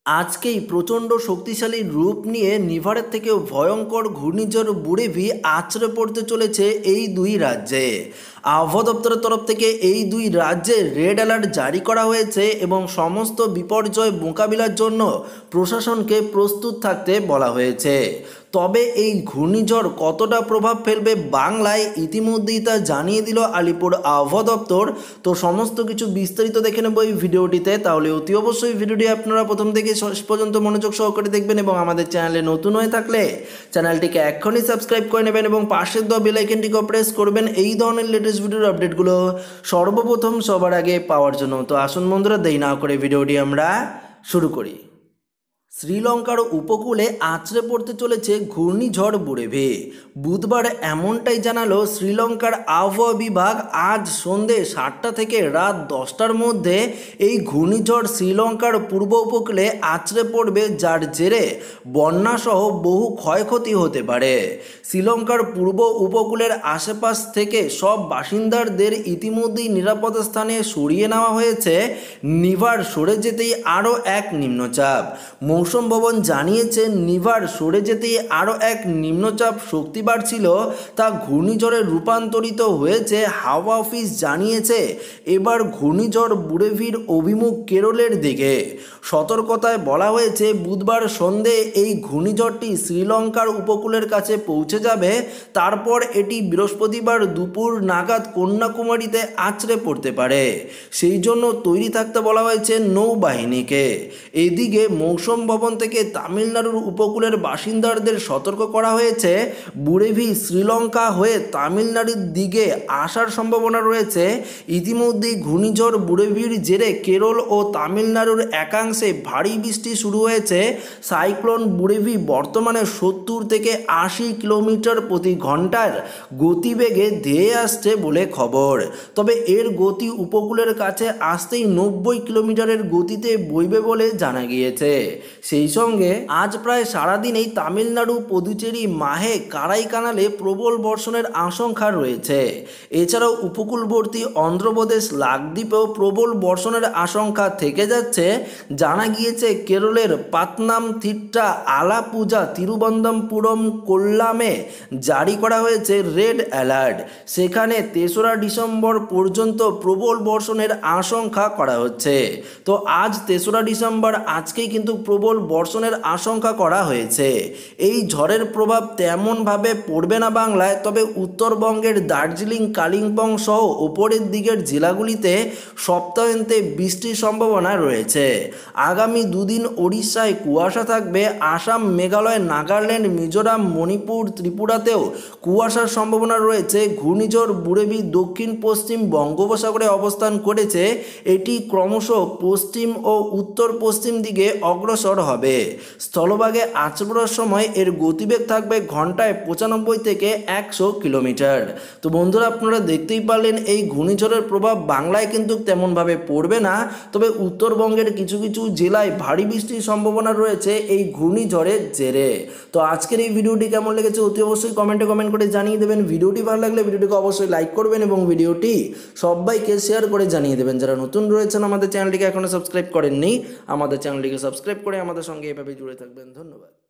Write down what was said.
আজকেই প্রচণ্ড শক্তিশালী রূপ নিয়ে নিভারের থেকেও ভয়ঙ্কর ঘূর্ণিঝড় বুরেভি আছড়ে পড়তে চলেছে এই দুই রাজ্যে। আবহাওয়া দপ্তরের তরফ থেকে এই দুই রাজ্যে রেড অ্যালার্ট জারি করা হয়েছে এবং সমস্ত বিপর্যয় মোকাবিলার জন্য প্রশাসনকে প্রস্তুত থাকতে বলা হয়েছে। তবে এই ঘূর্ণিঝড় কতটা প্রভাব ফেলবে বাংলায় ইতিমধ্যেই তা জানিয়ে দিল আলিপুর আবহাওয়া দপ্তর। তো সমস্ত কিছু বিস্তারিত দেখে নেব এই ভিডিওটিতে, তাহলে অতি অবশ্যই ভিডিওটি আপনারা প্রথম থেকে শেষ পর্যন্ত মনোযোগ সহকারে দেখবেন এবং আমাদের চ্যানেলে নতুন হয়ে থাকলে চ্যানেলটিকে এক্ষুনি সাবস্ক্রাইব করে নেবেন এবং পাশের দেওয়া বেল আইকনটিকে প্রেস করবেন এই ধরনের লেটেস্ট ভিডিওর আপডেটগুলো সর্বপ্রথম সবার আগে পাওয়ার জন্য। তো আসুন বন্ধুরা, দেরি না করে ভিডিওটি আমরা শুরু করি। শ্রীলঙ্কার উপকূলে আছড়ে পড়তে চলেছে ঘূর্ণিঝড় বুরেভি। বুধবার এমনটাই জানালো শ্রীলঙ্কার আবহাওয়া বিভাগ। আজ সন্ধে 7টা থেকে রাত 10টার মধ্যে এই ঘূর্ণিঝড় শ্রীলঙ্কার পূর্ব উপকূলে আছড়ে পড়বে, যার জেরে বন্যাসহ বহু ক্ষয়ক্ষতি হতে পারে। শ্রীলঙ্কার পূর্ব উপকূলের আশেপাশ থেকে সব বাসিন্দাদের ইতিমধ্যেই নিরাপদ স্থানে সরিয়ে নেওয়া হয়েছে। নিভার সরে যেতেই আরও এক নিম্নচাপ। মৌসুম ভবন জানিয়েছে নিভার সরে যেতেই আরও এক নিম্নচাপ শক্তি বাড়ছিল, তা ঘূর্ণিঝড়ে রূপান্তরিত হয়েছে। হাওয়া অফিস জানিয়েছে এবার ঘূর্ণিঝড় বুরেভির অভিমুখ কেরলের দিকে। সতর্কতায় বলা হয়েছে বুধবার সন্ধে এই ঘূর্ণিঝড়টি শ্রীলঙ্কার উপকূলের কাছে পৌঁছে যাবে, তারপর এটি বৃহস্পতিবার দুপুর নাগাদ কন্যাকুমারীতে আছড়ে পড়তে পারে। সেই জন্য তৈরি থাকতে বলা হয়েছে নৌবাহিনীকে। এদিকে মৌসুম ভবন থেকে তামিলনাড়ুর উপকূলের বাসিন্দাদের সতর্ক করা হয়েছে বুরেভি শ্রীলঙ্কা হয়ে তামিলনাড়ুর দিকে আসার সম্ভাবনা রয়েছে। ইতিমধ্যেই ঘূর্ণিঝড় বুরেভির জেরে কেরল ও তামিলনাড়ুর একাংশে ভারী বৃষ্টি শুরু হয়েছে। সাইক্লোন বুরেভি বর্তমানে 70 থেকে 80 কিলোমিটার প্রতি ঘন্টার গতিবেগে ধেয়ে আসছে বলে খবর। তবে এর গতি উপকূলের কাছে আসতেই 90 কিলোমিটারের গতিতে বইবে বলে জানা গিয়েছে। সেই সঙ্গে আজ প্রায় সারাদিনেই তামিলনাড়ু, পুদুচেরি, মাহে, কারাইকানালে প্রবল বর্ষণের আশঙ্কা রয়েছে। এছাড়াও উপকূলবর্তী অন্ধ্রপ্রদেশ, লাক্ষদ্বীপেও প্রবল বর্ষণের আশঙ্কা থেকে যাচ্ছে। জানা গিয়েছে কেরলের পাতনাম, থিট্টা, আলাপুজা, তিরুবনন্তপুরম, কোল্লামে জারি করা হয়েছে রেড অ্যালার্ট। সেখানে 3রা ডিসেম্বর পর্যন্ত প্রবল বর্ষণের আশঙ্কা করা হচ্ছে। তো আজ 3রা ডিসেম্বর, আজকেই কিন্তু প্রবল বর্ষণের আশঙ্কা করা হয়েছে। এই ঝড়ের প্রভাব তেমনভাবে পড়বে না বাংলায়, তবে উত্তরবঙ্গের দার্জিলিং, কালিম্পং সহ ওপরের দিকের জেলাগুলিতে সপ্তাহান্তে বৃষ্টির সম্ভাবনা রয়েছে। আগামী দুদিন ওড়িশায় কুয়াশা থাকবে। আসাম, মেঘালয়, নাগাল্যান্ড, মিজোরাম, মণিপুর, ত্রিপুরাতেও কুয়াশার সম্ভাবনা রয়েছে। ঘূর্ণিঝড় বুরেভি দক্ষিণ পশ্চিম বঙ্গোপসাগরে অবস্থান করেছে। এটি ক্রমশ পশ্চিম ও উত্তর পশ্চিম দিকে অগ্রসর হবে। স্থলভাগে আছড়ার সময় এর গতিবেগ থাকবে ঘন্টায় 95 থেকে 100 কিলোমিটার। তো বন্ধুরা, আপনারা দেখতেই পারলেন এই ঘূর্ণিঝড়ের প্রভাব বাংলায় কিন্তু তেমনভাবে পড়বে না, তবে উত্তরবঙ্গের কিছু কিছু জেলায় ভারী বৃষ্টির সম্ভাবনা রয়েছে এই ঘূর্ণিঝড়ের জেরে। তো আজকের এই ভিডিওটি কেমন লেগেছে অতি অবশ্যই কমেন্ট করে জানিয়ে দেবেন। ভিডিওটি ভালো লাগলে ভিডিওটিকে অবশ্যই লাইক করবেন এবং ভিডিওটি সবাইকে শেয়ার করে জানিয়ে দেবেন। যারা নতুন রয়েছেন আমাদের চ্যানেলটিকে এখনো সাবস্ক্রাইব করেননি, আমাদের চ্যানেলটিকে সাবস্ক্রাইব করে আমাদের সঙ্গে এভাবে জুড়ে থাকবেন। ধন্যবাদ।